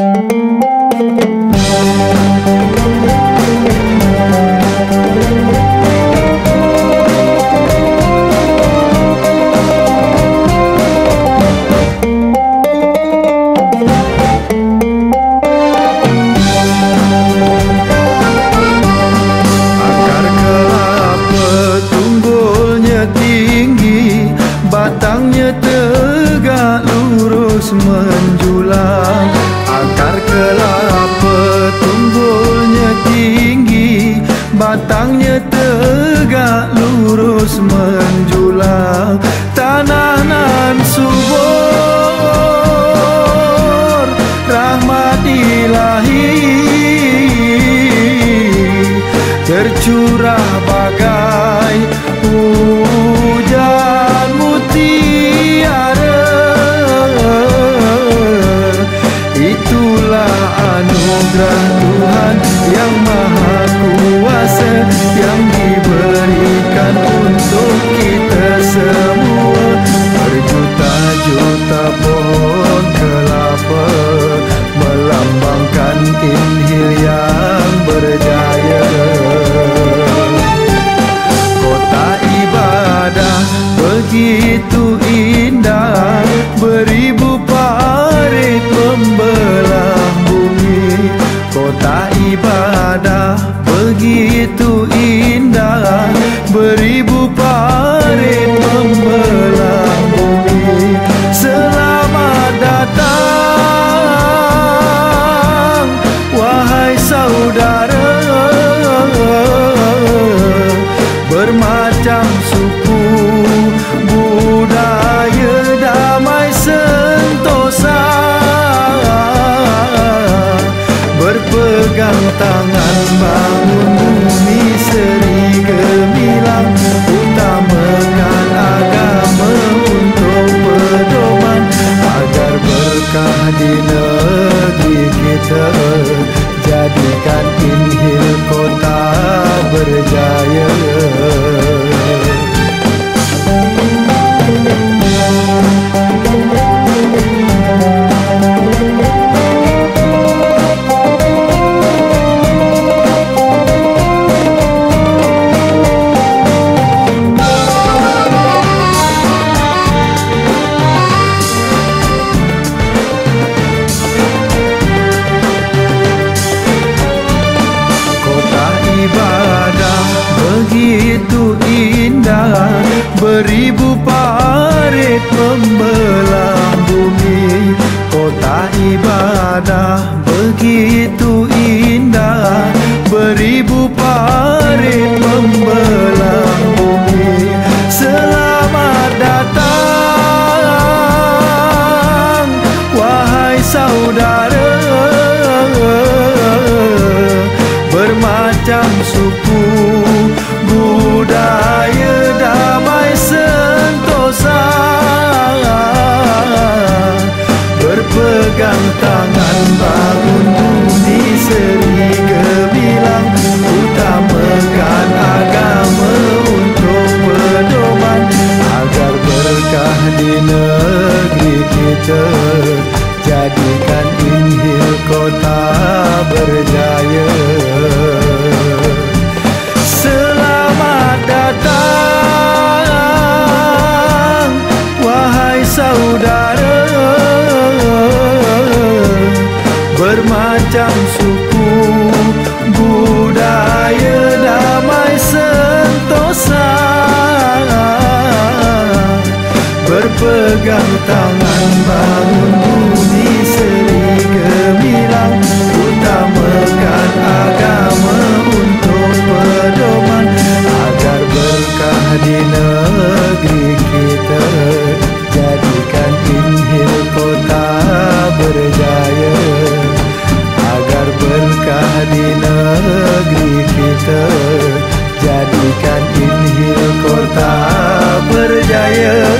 Batangnya tegak lurus menjulang, akar kelapa tunggulnya tinggi, batangnya tegak lurus menjulang. Tanah nan subur, rahmat ilahi tercurah bagai hujan mutiara. Itulah anugerah Tuhan yang maha kuasa yang diberikan untuk kita semua. Berjuta-juta pohon kelapa melambangkan Injil yang berjaya. Kota ibadah begitu indah, beribu parit membelah bumi. Kota ibadah begitu indah, beribu parit membelah bumi. Selamat datang wahai saudara, bermacam suku, budaya, damai sentosa, berpegang tangan bangun bumi seri gemilang, utamakan agama untuk pedoman, agar berkah di negeri kita, jadikan Injil kota berjaya. Begitu indah, beribu parit membelah bumi. Kota ibadah begitu indah, beribu parit membelah bumi. Selamat datang wahai saudara, bermacam suku, budaya, damai sentosa, berpegang tangan bangun bumi seri gemilang, utamakan agama untuk pedoman, agar berkah di negeri kita, jadikan Injil kota berjaya. Selamat datang wahai saudara, bermacam suku, budaya, damai sentosa, berpegang tangan bangun bumi seri gemilang, utamakan agama untuk pedoman, agar berkah di negeri kita, jadikan Injil kota berjaya. Agar berkah di negeri kita, jadikan Injil kota berjaya.